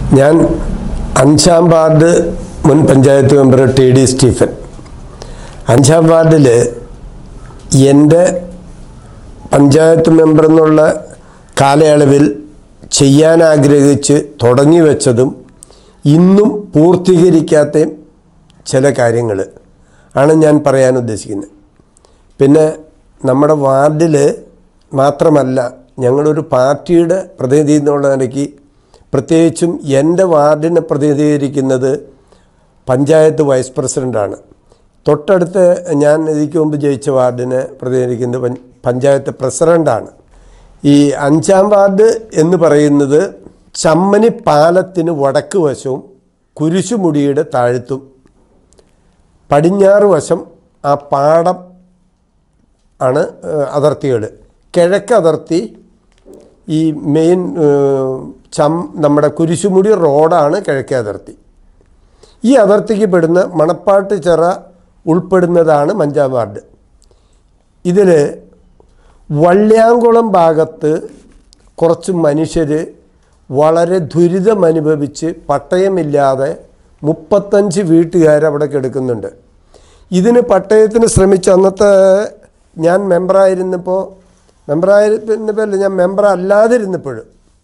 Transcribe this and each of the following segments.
ഞാൻ 5-ാം വാർഡ് മുൻ പഞ്ചായത്ത് മെമ്പർ ടി.ഡി. സ്റ്റീഫൻ. 5-ാം വാർഡിൽ എൻ്റെ പഞ്ചായത്ത് മെമ്പർ എന്നുള്ള കാലയളവിൽ ചെയ്യാൻ ആഗ്രഹിച്ച് തുടങ്ങി വെച്ചതും ഇന്നും പൂർത്തീകരിക്കാത്ത ചില കാര്യങ്ങൾ ആണ് ഞാൻ പറയാൻ ഉദ്ദേശിക്കുന്നത്. പിന്നെ നമ്മുടെ വാർഡിൽ മാത്രമല്ല, ഞങ്ങളൊരു പാർട്ടിയുടെ പ്രതിനിധി എന്നുള്ള നിലയ്ക്ക് പ്രത്യേകിച്ചും എൻ്റെ വാർഡിനെ പ്രതിനിധീകരിക്കുന്നത് പഞ്ചായത്ത് വൈസ് പ്രസിഡൻ്റാണ്. തൊട്ടടുത്ത് ഞാൻ ഇതിക്ക് മുമ്പ് ജയിച്ച വാർഡിനെ പ്രതിനിധീകരിക്കുന്നത് പഞ്ചായത്ത് പ്രസിഡൻ്റാണ്. ഈ 5-ാം വാർഡ് എന്ന് പറയുന്നത് ചമ്മനി പാലത്തിന് വടക്ക് വശവും കുരിശുമുടിയുടെ താഴത്തും പടിഞ്ഞാറ് വശം ആ പാടം ആണ് അതിർത്തികൾ. കിഴക്ക് അതിർത്തി ഈ മെയിൻ നമ്മുടെ കുരിശുമുടി റോഡാണ് കിഴക്കേ അതിർത്തി. ഈ അതിർത്തിക്ക് പെടുന്ന മണപ്പാട്ട് ചിറ ഉൾപ്പെടുന്നതാണ് 5-ാം വാർഡ്. ഇതിൽ വള്ളിയാങ്കുളം ഭാഗത്ത് കുറച്ച് മനുഷ്യർ വളരെ ദുരിതമനുഭവിച്ച് പട്ടയമില്ലാതെ 35 വീട്ടുകാരവിടെ കിടക്കുന്നുണ്ട്. ഇതിന് പട്ടയത്തിന് ശ്രമിച്ച അന്നത്തെ ഞാൻ മെമ്പറായിരുന്നപ്പോൾ ഞാൻ മെമ്പർ അല്ലാതിരുന്നപ്പോഴും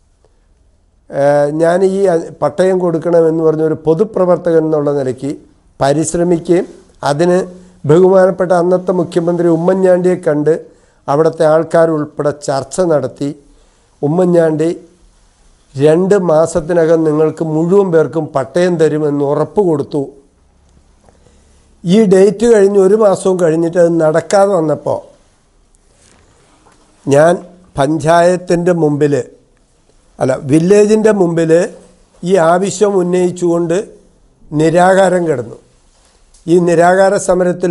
ഞാൻ ഈ പട്ടയം കൊടുക്കണമെന്ന് പറഞ്ഞൊരു പൊതുപ്രവർത്തകൻ എന്നുള്ള നിലയ്ക്ക് പരിശ്രമിക്കുകയും അതിന് ബഹുമാനപ്പെട്ട അന്നത്തെ മുഖ്യമന്ത്രി ഉമ്മൻചാണ്ടിയെ കണ്ട് അവിടുത്തെ ആൾക്കാരുൾപ്പെടെ ചർച്ച നടത്തി ഉമ്മൻചാണ്ടി 2 മാസത്തിനകം നിങ്ങൾക്ക് മുഴുവൻ പേർക്കും പട്ടയം തരുമെന്ന് ഉറപ്പ് കൊടുത്തു. ഈ ഡേറ്റ് കഴിഞ്ഞ് 1 മാസവും കഴിഞ്ഞിട്ട് അത് നടക്കാതെ വന്നപ്പോൾ ഞാൻ പഞ്ചായത്തിൻ്റെ മുമ്പിൽ വില്ലേജിൻ്റെ മുമ്പിൽ ഈ ആവശ്യം ഉന്നയിച്ചുകൊണ്ട് നിരാഹാരം കിടന്നു. ഈ നിരാഹാര സമരത്തിൽ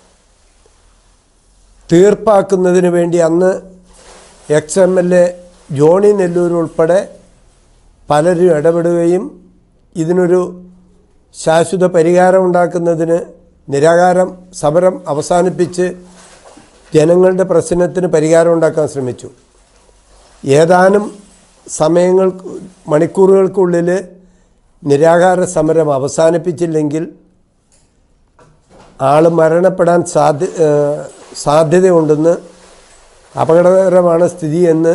തീർപ്പാക്കുന്നതിന് വേണ്ടി അന്ന് എക്സ്-MLA ജോണി നെല്ലൂർ ഉൾപ്പെടെ പലരും ഇടപെടുകയും ഇതിനൊരു ശാശ്വത പരിഹാരം ഉണ്ടാക്കുന്നതിന് നിരാഹാരം സമരം അവസാനിപ്പിച്ച് ജനങ്ങളുടെ പ്രശ്നത്തിന് പരിഹാരം ഉണ്ടാക്കാൻ ശ്രമിച്ചു. ഏതാനും മണിക്കൂറുകൾക്കുള്ളിൽ നിരാഹാര സമരം അവസാനിപ്പിച്ചില്ലെങ്കിൽ ആൾ മരണപ്പെടാൻ സാധ്യതയുണ്ടെന്ന്, അപകടകരമാണ് സ്ഥിതി എന്ന്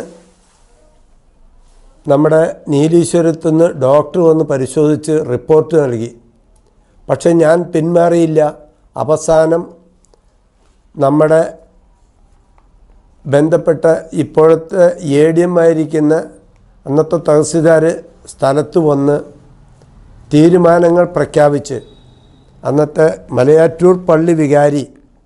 നമ്മുടെ നീലീശ്വരത്തുനിന്ന് ഡോക്ടർ വന്ന് പരിശോധിച്ച് റിപ്പോർട്ട് നൽകി. പക്ഷെ ഞാൻ പിന്മാറിയില്ല. അവസാനം നമ്മുടെ ബന്ധപ്പെട്ട ഇപ്പോഴത്തെ ADM ആയിരിക്കുന്ന അന്നത്തെ തഹസിൽദാർ സ്ഥലത്ത് വന്ന് തീരുമാനങ്ങൾ പ്രഖ്യാപിച്ച് അന്നത്തെ മലയാറ്റൂർ പള്ളി വികാരി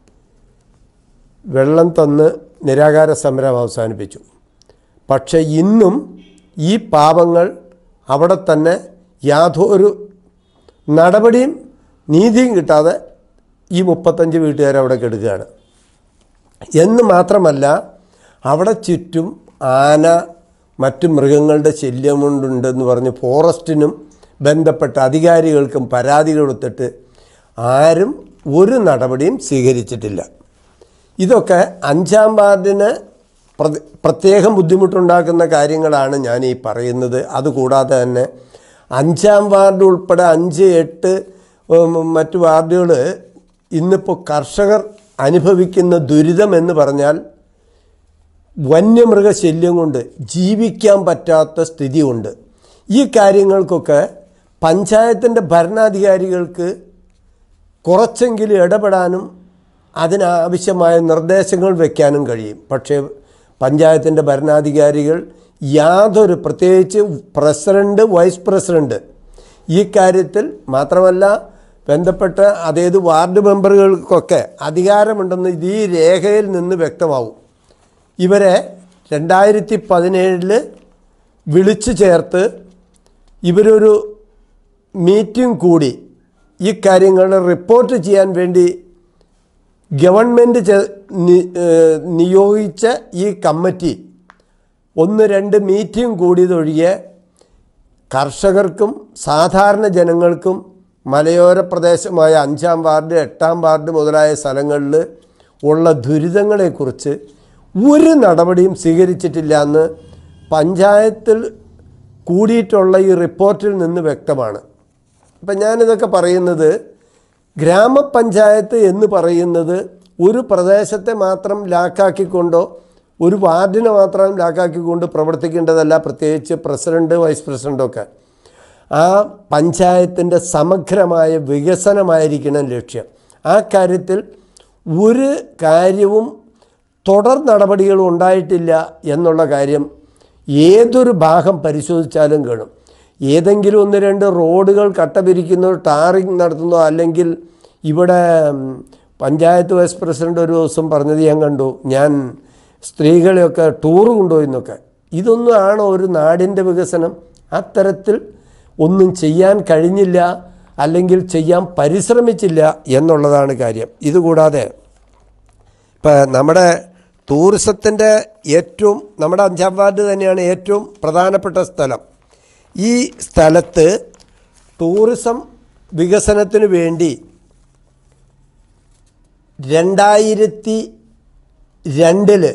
വെള്ളം തന്ന് നിരാഹാര സമരം അവസാനിപ്പിച്ചു. പക്ഷേ ഇന്നും ഈ പാവങ്ങൾ അവിടെ തന്നെ യാതൊരു നടപടിയും നീതിയും കിട്ടാതെ ഈ 35 വീട്ടുകാരവിടെ കെടുക്കുകയാണ്. എന്ന് മാത്രമല്ല, അവിടെ ചുറ്റും ആന മറ്റു മൃഗങ്ങളുടെ ശല്യം കൊണ്ടുണ്ടെന്ന് പറഞ്ഞ് ഫോറസ്റ്റിനും ബന്ധപ്പെട്ട അധികാരികൾക്കും പരാതി കൊടുത്തിട്ട് ആരും ഒരു നടപടിയും സ്വീകരിച്ചിട്ടില്ല. ഇതൊക്കെ 5-ാം വാർഡിന് പ്രത്യേകം ബുദ്ധിമുട്ടുണ്ടാക്കുന്ന കാര്യങ്ങളാണ് ഞാൻ ഈ പറയുന്നത്. അതുകൂടാതെ തന്നെ 5-ാം വാർഡ് ഉൾപ്പെടെ 5, 8 മറ്റു വാർഡുകൾ ഇന്നിപ്പോൾ കർഷകർ അനുഭവിക്കുന്ന ദുരിതം എന്ന് പറഞ്ഞാൽ വന്യമൃഗശല്യം കൊണ്ട് ജീവിക്കാൻ പറ്റാത്ത സ്ഥിതിയുണ്ട്. ഈ കാര്യങ്ങൾക്കൊക്കെ പഞ്ചായത്തിൻ്റെ ഭരണാധികാരികൾക്ക് കുറച്ചെങ്കിലും ഇടപെടാനും അതിനാവശ്യമായ നിർദ്ദേശങ്ങൾ വയ്ക്കാനും കഴിയും. പക്ഷേ പഞ്ചായത്തിൻ്റെ ഭരണാധികാരികൾ യാതൊരു, പ്രത്യേകിച്ച് പ്രസിഡൻറ്റ്, വൈസ് പ്രസിഡൻറ്റ് ഈ കാര്യത്തിൽ മാത്രമല്ല ബന്ധപ്പെട്ട അതേത് വാർഡ് മെമ്പറുകൾക്കൊക്കെ അധികാരമുണ്ടെന്ന് ഈ രേഖയിൽ നിന്ന് വ്യക്തമാവും. ഇവരെ 2017 വിളിച്ചു ചേർത്ത് ഇവരൊരു മീറ്റിംഗ് കൂടി ഈ കാര്യങ്ങൾ റിപ്പോർട്ട് ചെയ്യാൻ വേണ്ടി ഗവൺമെൻറ് നിയോഗിച്ച ഈ കമ്മിറ്റി 1-2 മീറ്റിംഗ് കൂടിയതൊഴികെ കർഷകർക്കും സാധാരണ ജനങ്ങൾക്കും മലയോര പ്രദേശമായ 5-ാം വാർഡ്, 8-ാം വാർഡ് മുതലായ സ്ഥലങ്ങളിൽ ഉള്ള ദുരിതങ്ങളെക്കുറിച്ച് ഒരു നടപടിയും സ്വീകരിച്ചിട്ടില്ല എന്ന് പഞ്ചായത്തിൽ കൂടിയിട്ടുള്ള ഈ റിപ്പോർട്ടിൽ നിന്ന് വ്യക്തമാണ്. അപ്പം ഞാനിതൊക്കെ പറയുന്നത്, ഗ്രാമപഞ്ചായത്ത് എന്ന് പറയുന്നത് ഒരു പ്രദേശത്തെ മാത്രം ലാക്കാക്കിക്കൊണ്ടോ ഒരു വാർഡിനെ മാത്രം ലാക്കാക്കിക്കൊണ്ട് പ്രവർത്തിക്കേണ്ടതല്ല. പ്രത്യേകിച്ച് പ്രസിഡൻറ്റ്, വൈസ് പ്രസിഡൻ്റൊക്കെ ആ പഞ്ചായത്തിൻ്റെ സമഗ്രമായ വികസനമായിരിക്കണം ലക്ഷ്യം. ആ കാര്യത്തിൽ ഒരു കാര്യവും തുടർ നടപടികളും ഉണ്ടായിട്ടില്ല എന്നുള്ള കാര്യം ഏതൊരു ഭാഗം പരിശോധിച്ചാലും കാണും. ഏതെങ്കിലും 1-2 റോഡുകൾ കട്ട പിരിക്കുന്നോ ടാറിങ് നടത്തുന്നോ, അല്ലെങ്കിൽ ഇവിടെ പഞ്ചായത്ത് വൈസ് പ്രസിഡൻ്റ് ഒരു ദിവസം പറഞ്ഞത് ഞാൻ കണ്ടു, ഞാൻ സ്ത്രീകളെയൊക്കെ ടൂറ് കൊണ്ടുപോയി എന്നൊക്കെ. ഇതൊന്നും ആണോ ഒരു നാടിൻ്റെ വികസനം? അത്തരത്തിൽ ഒന്നും ചെയ്യാൻ കഴിഞ്ഞില്ല, അല്ലെങ്കിൽ ചെയ്യാൻ പരിശ്രമിച്ചില്ല എന്നുള്ളതാണ് കാര്യം. ഇതുകൂടാതെ ഇപ്പം നമ്മുടെ ടൂറിസത്തിൻ്റെ നമ്മുടെ 5ാം വാർഡ് തന്നെയാണ് ഏറ്റവും പ്രധാനപ്പെട്ട സ്ഥലം. ഈ സ്ഥലത്ത് ടൂറിസം വികസനത്തിന് വേണ്ടി 2002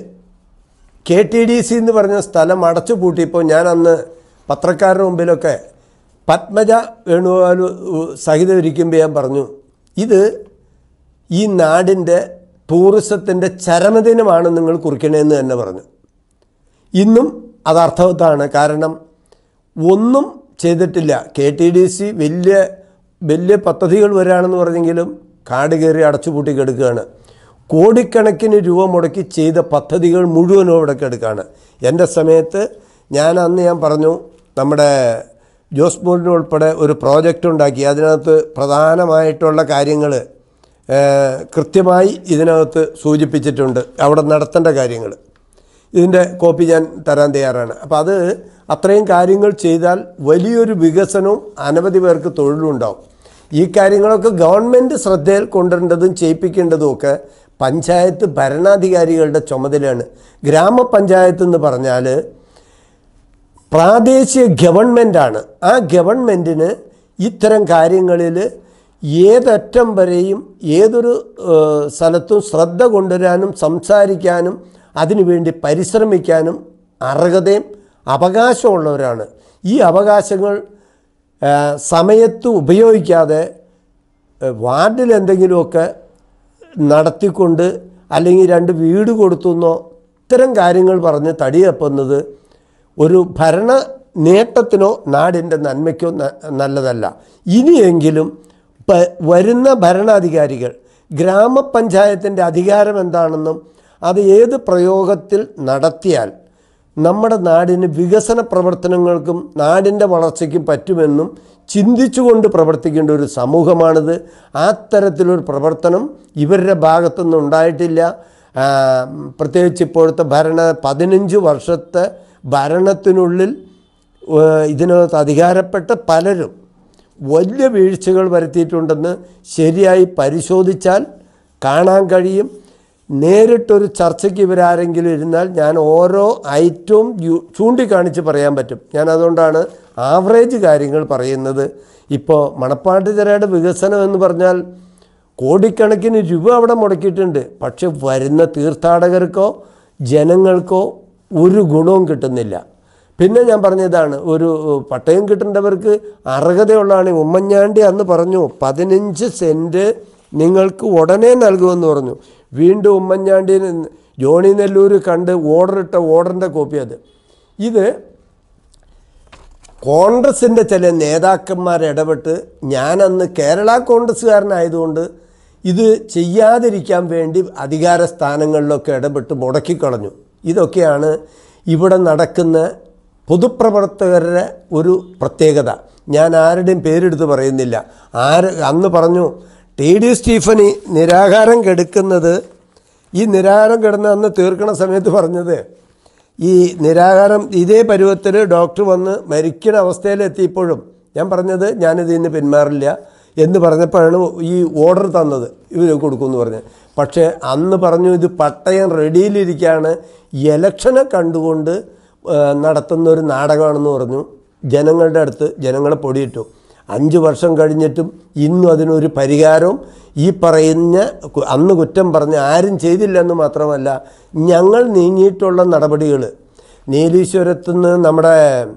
KTDC എന്ന് പറഞ്ഞ സ്ഥലം അടച്ചു പൂട്ടിയപ്പോൾ ഞാൻ അന്ന് പത്രക്കാരുടെ മുമ്പിലൊക്കെ പത്മജ വേണുഗോപാൽ സഹിതം ഇരിക്കുമ്പോൾ ഞാൻ പറഞ്ഞു, ഇത് ഈ നാടിൻ്റെ ടൂറിസത്തിൻ്റെ ചരമദിനമാണ് നിങ്ങൾ കുറിക്കണേന്ന് തന്നെ പറഞ്ഞു. ഇന്നും അതർത്ഥവത്താണ്. കാരണം ഒന്നും ചെയ്തിട്ടില്ല. KTDC വലിയ പദ്ധതികൾ വരികയാണെന്ന് പറഞ്ഞെങ്കിലും കാട് കയറി അടച്ചുപൂട്ടി കിടക്കുകയാണ്. കോടിക്കണക്കിന് രൂപ മുടക്കി ചെയ്ത പദ്ധതികൾ മുഴുവനും ഇവിടെ കിടക്കുകയാണ്. എൻ്റെ സമയത്ത് ഞാൻ പറഞ്ഞു, നമ്മുടെ ജോസ് മോളിന് ഉൾപ്പെടെ ഒരു പ്രോജക്റ്റ് ഉണ്ടാക്കി. അതിനകത്ത് പ്രധാനമായിട്ടുള്ള കാര്യങ്ങൾ കൃത്യമായി ഇതിനകത്ത് സൂചിപ്പിച്ചിട്ടുണ്ട്, അവിടെ നടത്തേണ്ട കാര്യങ്ങൾ. ഇതിൻ്റെ കോപ്പി ഞാൻ തരാൻ തയ്യാറാണ്. അപ്പോൾ അത് അത്രയും കാര്യങ്ങൾ ചെയ്താൽ വലിയൊരു വികസനവും അനവധി പേർക്ക് തൊഴിലും ഉണ്ടാവും. ഈ കാര്യങ്ങളൊക്കെ ഗവൺമെൻറ് ശ്രദ്ധയിൽ കൊണ്ടുവരേണ്ടതും ചെയ്യിപ്പിക്കേണ്ടതുമൊക്കെ പഞ്ചായത്ത് ഭരണാധികാരികളുടെ ചുമതലയാണ്. ഗ്രാമപഞ്ചായത്ത് എന്ന് പറഞ്ഞാൽ പ്രാദേശിക ഗവൺമെൻറ്റാണ്. ആ ഗവൺമെൻറ്റിന് ഇത്തരം കാര്യങ്ങളിൽ ഏതറ്റം വരെയും ഏതൊരു സ്ഥലത്തും ശ്രദ്ധ കൊണ്ടുവരാനും സംസാരിക്കാനും അതിനുവേണ്ടി പരിശ്രമിക്കാനും അർഹതയും അവകാശമുള്ളവരാണ്. ഈ അവകാശങ്ങൾ സമയത്ത് ഉപയോഗിക്കാതെ വാർഡിൽ എന്തെങ്കിലുമൊക്കെ നടത്തിക്കൊണ്ട്, അല്ലെങ്കിൽ 2 വീട് കൊടുത്തുന്നോ ഇത്തരം കാര്യങ്ങൾ പറഞ്ഞ് തടിയപ്പുന്നത് ഒരു ഭരണ നേട്ടത്തിനോ നാടിൻ്റെ നന്മയ്ക്കോ നല്ലതല്ല. ഇനിയെങ്കിലും വരുന്ന ഭരണാധികാരികൾ ഗ്രാമപഞ്ചായത്തിൻ്റെ അധികാരം എന്താണെന്നും അത് ഏത് പ്രയോഗത്തിൽ നടത്തിയാൽ നമ്മുടെ നാടിന് വികസന പ്രവർത്തനങ്ങൾക്കും നാടിൻ്റെ വളർച്ചയ്ക്കും പറ്റുമെന്നും ചിന്തിച്ചുകൊണ്ട് പ്രവർത്തിക്കേണ്ട ഒരു സമൂഹമാണിത്. അത്തരത്തിലൊരു പ്രവർത്തനം ഇവരുടെ ഭാഗത്തുനിന്ന് ഉണ്ടായിട്ടില്ല. പ്രത്യേകിച്ച് ഇപ്പോഴത്തെ 15 വർഷത്തെ ഭരണത്തിനുള്ളിൽ ഇതിനകത്ത് അധികാരപ്പെട്ട പലരും വലിയ വീഴ്ചകൾ വരുത്തിയിട്ടുണ്ടെന്ന് ശരിയായി പരിശോധിച്ചാൽ കാണാൻ കഴിയും. നേരിട്ടൊരു ചർച്ചയ്ക്ക് ഇവരാരെങ്കിലും ഇരുന്നാൽ ഞാൻ ഓരോ ഐറ്റവും ചൂണ്ടിക്കാണിച്ച് പറയാൻ പറ്റും. ഞാൻ അതുകൊണ്ടാണ് ആവറേജ് കാര്യങ്ങൾ പറയുന്നത്. ഇപ്പോൾ മണപ്പാട്ടുചിറയുടെ വികസനം എന്ന് പറഞ്ഞാൽ കോടിക്കണക്കിന് രൂപ അവിടെ മുടക്കിയിട്ടുണ്ട്. പക്ഷെ വരുന്ന തീർത്ഥാടകർക്കോ ജനങ്ങൾക്കോ ഒരു ഗുണവും കിട്ടുന്നില്ല. പിന്നെ ഞാൻ പറഞ്ഞതാണ്, ഒരു പട്ടയം കിട്ടേണ്ടവർക്ക് അർഹതയുള്ളതാണ്. ഉമ്മൻചാണ്ടി അന്ന് പറഞ്ഞു 15 സെൻറ്റ് നിങ്ങൾക്ക് ഉടനെ നൽകുമെന്ന് പറഞ്ഞു. വീണ്ടും ഉമ്മൻചാണ്ടി ജോണി നെല്ലൂർ കണ്ട് ഓർഡറിൻ്റെ കോപ്പി അത്. ഇത് കോൺഗ്രസിൻ്റെ ചില നേതാക്കന്മാർ ഇടപെട്ട്, ഞാനന്ന് കേരള കോൺഗ്രസ്സുകാരനായതുകൊണ്ട് ഇത് ചെയ്യാതിരിക്കാൻ വേണ്ടി അധികാര സ്ഥാനങ്ങളിലൊക്കെ ഇടപെട്ട് മുടക്കിക്കളഞ്ഞു. ഇതൊക്കെയാണ് ഇവിടെ നടക്കുന്ന പൊതുപ്രവർത്തകരുടെ ഒരു പ്രത്യേകത. ഞാൻ ആരുടെയും പേരെടുത്ത് പറയുന്നില്ല. അന്ന് പറഞ്ഞു TD സ്റ്റീഫൻ നിരാഹാരം കെടുക്കുന്നത്, ഈ നിരാഹാരം കിടന്ന് അന്ന് തീർക്കണ സമയത്ത് പറഞ്ഞത്, ഈ നിരാഹാരം ഇതേ പരുവത്തിൽ ഡോക്ടർ വന്ന് മരിക്കണ അവസ്ഥയിലെത്തിയപ്പോഴും ഞാൻ പറഞ്ഞത് ഞാനിതിൽ നിന്ന് പിന്മാറില്ല എന്ന് പറഞ്ഞപ്പോഴാണ് ഈ ഓർഡർ തന്നത്, ഇവർ കൊടുക്കുമെന്ന് പറഞ്ഞത്. പക്ഷേ അന്ന് പറഞ്ഞു ഇത് പട്ടയം റെഡിയിലിരിക്കുകയാണ്, ഇലക്ഷനെ കണ്ടുകൊണ്ട് നടത്തുന്നൊരു നാടകമാണെന്ന് പറഞ്ഞു. ജനങ്ങളുടെ അടുത്ത് ജനങ്ങളെ പൊടിയിട്ടു. 5 വർഷം കഴിഞ്ഞിട്ടും ഇന്നും അതിനൊരു പരിഹാരവും ഈ പറയുന്ന അന്ന് കുറ്റം പറഞ്ഞ് ആരും ചെയ്തില്ലെന്ന് മാത്രമല്ല, ഞങ്ങൾ നീങ്ങിയിട്ടുള്ള നടപടികൾ നീലീശ്വരത്തുനിന്ന് നമ്മുടെ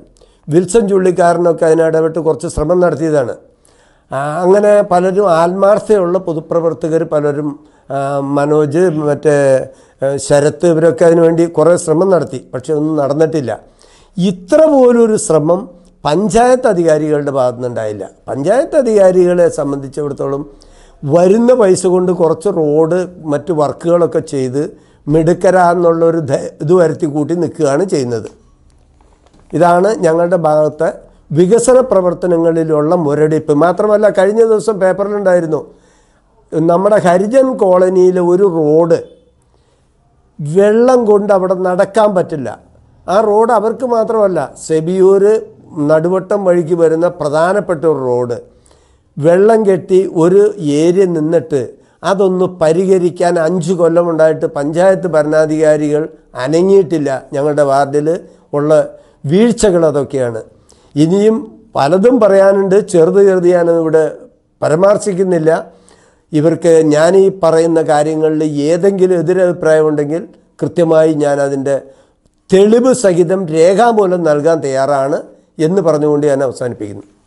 വിൽസൺ ചുള്ളിക്കാരനൊക്കെ അതിനിടപെട്ട് കുറച്ച് ശ്രമം നടത്തിയതാണ്. അങ്ങനെ പലരും ആത്മാർത്ഥതയുള്ള പൊതുപ്രവർത്തകർ പലരും, മനോജ്, മറ്റേ ശരത്ത്, ഇവരൊക്കെ അതിനുവേണ്ടി കുറേ ശ്രമം നടത്തി. പക്ഷെ ഒന്നും നടന്നിട്ടില്ല. ഇത്ര പോലൊരു ശ്രമം പഞ്ചായത്ത് അധികാരികളുടെ ഭാഗത്തുനിന്നുണ്ടായില്ല. പഞ്ചായത്ത് അധികാരികളെ സംബന്ധിച്ചിടത്തോളം വരുന്ന പൈസ കൊണ്ട് കുറച്ച് റോഡ് മറ്റ് വർക്കുകളൊക്കെ ചെയ്ത് മിടുക്കരാന്നുള്ളൊരു ഇത് വരുത്തി കൂട്ടി നിൽക്കുകയാണ് ചെയ്യുന്നത്. ഇതാണ് ഞങ്ങളുടെ ഭാഗത്തെ വികസന പ്രവർത്തനങ്ങളിലുള്ള മുരടിപ്പ്. മാത്രമല്ല, കഴിഞ്ഞ ദിവസം പേപ്പറിലുണ്ടായിരുന്നു, നമ്മുടെ ഹരിജൻ കോളനിയിലെ ഒരു റോഡ് വെള്ളം കൊണ്ട് അവിടെ നടക്കാൻ പറ്റില്ല. ആ റോഡ് അവർക്ക് മാത്രമല്ല, സെബിയൂർ നടുവട്ടം വഴിക്ക് വരുന്ന പ്രധാനപ്പെട്ട ഒരു റോഡ് വെള്ളം കെട്ടി ഒരു ഏരിയ നിന്നിട്ട് അതൊന്ന് പരിഹരിക്കാൻ 5 കൊല്ലമുണ്ടായിട്ട് പഞ്ചായത്ത് ഭരണാധികാരികൾ അനങ്ങിയിട്ടില്ല. ഞങ്ങളുടെ വാർഡിൽ ഉള്ള വീഴ്ചകൾ അതൊക്കെയാണ്. ഇനിയും പലതും പറയാനുണ്ട്. ചെറുത് ഞാനൊന്നും ഇവിടെ പരാമർശിക്കുന്നില്ല. ഇവർക്ക് ഞാൻ ഈ പറയുന്ന കാര്യങ്ങളിൽ ഏതെങ്കിലും എതിരഭിപ്രായമുണ്ടെങ്കിൽ കൃത്യമായി ഞാൻ അതിൻ്റെ തെളിവ് സഹിതം രേഖാമൂലം നൽകാൻ തയ്യാറാണ് എന്ന് പറഞ്ഞുകൊണ്ട് ഞാൻ അവസാനിപ്പിക്കുന്നു.